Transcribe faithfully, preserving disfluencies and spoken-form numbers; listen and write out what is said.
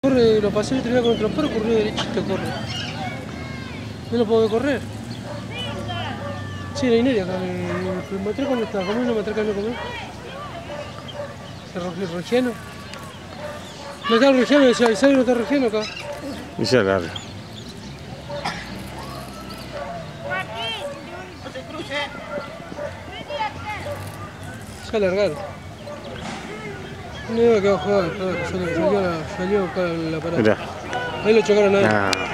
Corre, lo pasé el otro día con el trompero, corrió derechito, corre. No lo puedo correr. Sí, la ineria acá, el matraca no está, ¿cómo es la matraca no comió? ¿El rojiano? ¿No está el rojiano? ¿Sabes no está el rojiano acá? Y se agarra. Se alargaron. No iba a quedar jugado, salió, salió acá la parada. Ahí lo chocaron a él. Ah.